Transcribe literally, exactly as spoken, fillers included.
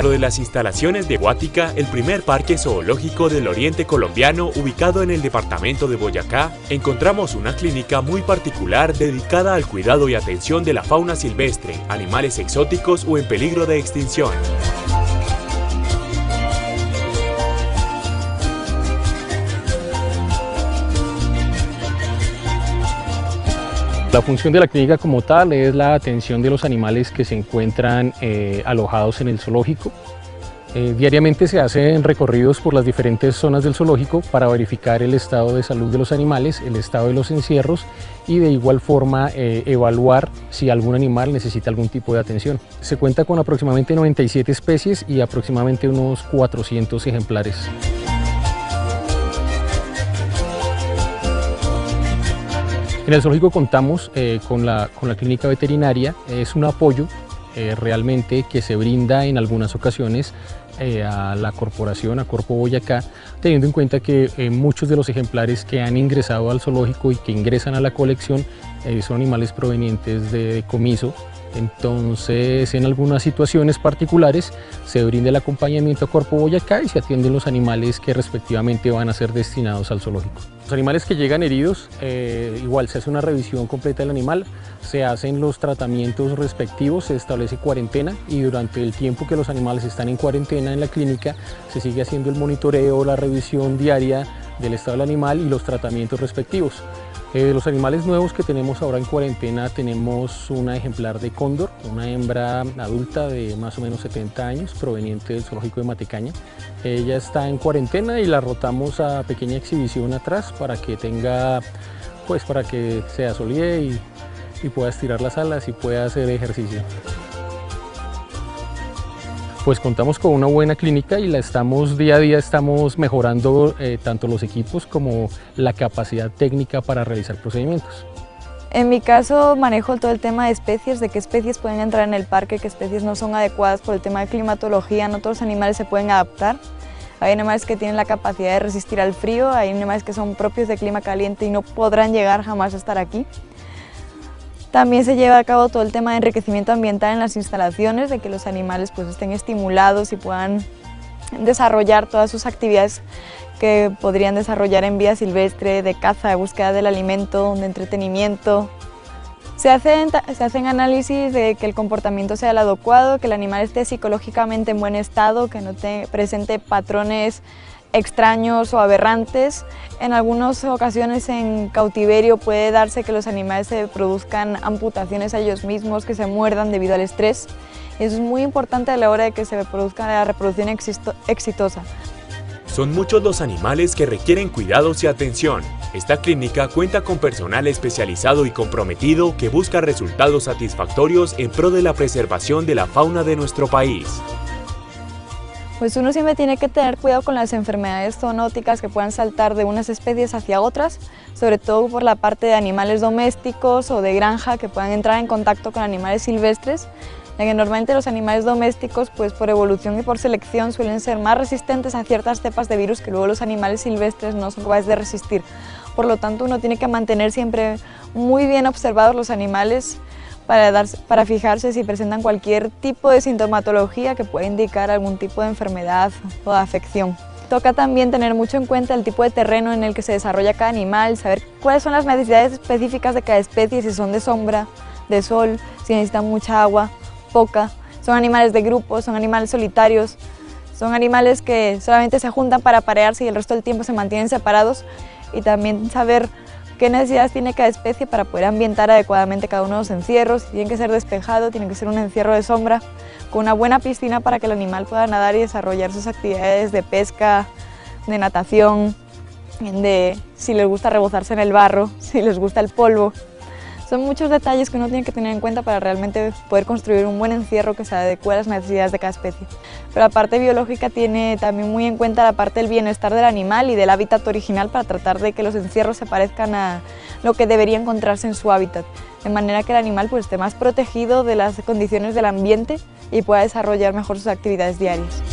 De las instalaciones de Guática, el primer parque zoológico del oriente colombiano ubicado en el departamento de Boyacá, encontramos una clínica muy particular dedicada al cuidado y atención de la fauna silvestre, animales exóticos o en peligro de extinción. La función de la clínica como tal es la atención de los animales que se encuentran eh, alojados en el zoológico. Eh, diariamente se hacen recorridos por las diferentes zonas del zoológico para verificar el estado de salud de los animales, el estado de los encierros y de igual forma eh, evaluar si algún animal necesita algún tipo de atención. Se cuenta con aproximadamente noventa y siete especies y aproximadamente unos cuatrocientos ejemplares. En el zoológico contamos eh, con, la, con la clínica veterinaria. Es un apoyo eh, realmente que se brinda en algunas ocasiones eh, a la corporación, a Corpo Boyacá, teniendo en cuenta que eh, muchos de los ejemplares que han ingresado al zoológico y que ingresan a la colección eh, son animales provenientes de decomiso. Entonces, en algunas situaciones particulares se brinda el acompañamiento a Corpo Boyacá y se atienden los animales que respectivamente van a ser destinados al zoológico. Los animales que llegan heridos, eh, igual se hace una revisión completa del animal, se hacen los tratamientos respectivos, se establece cuarentena y durante el tiempo que los animales están en cuarentena en la clínica se sigue haciendo el monitoreo, la revisión diaria del estado del animal y los tratamientos respectivos. Eh, los animales nuevos que tenemos ahora en cuarentena, tenemos una ejemplar de cóndor, una hembra adulta de más o menos setenta años, proveniente del zoológico de Matecaña. Ella está en cuarentena y la rotamos a pequeña exhibición atrás para que tenga, pues para que se asolee y, y pueda estirar las alas y pueda hacer ejercicio. Pues contamos con una buena clínica y la estamos día a día estamos mejorando eh, tanto los equipos como la capacidad técnica para realizar procedimientos. En mi caso manejo todo el tema de especies, de qué especies pueden entrar en el parque, qué especies no son adecuadas por el tema de climatología. No todos los animales se pueden adaptar. Hay animales que tienen la capacidad de resistir al frío, hay animales que son propios de clima caliente y no podrán llegar jamás a estar aquí. También se lleva a cabo todo el tema de enriquecimiento ambiental en las instalaciones, de que los animales pues, estén estimulados y puedan desarrollar todas sus actividades que podrían desarrollar en vida silvestre, de caza, de búsqueda del alimento, de entretenimiento. Se hacen, se hacen análisis de que el comportamiento sea el adecuado, que el animal esté psicológicamente en buen estado, que no te presente patrones extraños o aberrantes. En algunas ocasiones en cautiverio puede darse que los animales se produzcan amputaciones a ellos mismos, que se muerdan debido al estrés. Eso es muy importante a la hora de que se produzca la reproducción exitosa. Son muchos los animales que requieren cuidados y atención. Esta clínica cuenta con personal especializado y comprometido que busca resultados satisfactorios en pro de la preservación de la fauna de nuestro país. Pues uno siempre tiene que tener cuidado con las enfermedades zoonóticas que puedan saltar de unas especies hacia otras, sobre todo por la parte de animales domésticos o de granja que puedan entrar en contacto con animales silvestres, ya que normalmente los animales domésticos, pues por evolución y por selección, suelen ser más resistentes a ciertas cepas de virus que luego los animales silvestres no son capaces de resistir. Por lo tanto, uno tiene que mantener siempre muy bien observados los animales Para, dar, para fijarse si presentan cualquier tipo de sintomatología que pueda indicar algún tipo de enfermedad o de afección. Toca también tener mucho en cuenta el tipo de terreno en el que se desarrolla cada animal, saber cuáles son las necesidades específicas de cada especie, si son de sombra, de sol, si necesitan mucha agua, poca. Son animales de grupo, son animales solitarios, son animales que solamente se juntan para aparearse y el resto del tiempo se mantienen separados, y también saber qué necesidades tiene cada especie para poder ambientar adecuadamente cada uno de los encierros. Tiene que ser despejado, tiene que ser un encierro de sombra, con una buena piscina para que el animal pueda nadar y desarrollar sus actividades de pesca, de natación, de si les gusta rebozarse en el barro, si les gusta el polvo. Son muchos detalles que uno tiene que tener en cuenta para realmente poder construir un buen encierro que se adecue a las necesidades de cada especie. Pero la parte biológica tiene también muy en cuenta la parte del bienestar del animal y del hábitat original para tratar de que los encierros se parezcan a lo que debería encontrarse en su hábitat, de manera que el animal pues, esté más protegido de las condiciones del ambiente y pueda desarrollar mejor sus actividades diarias.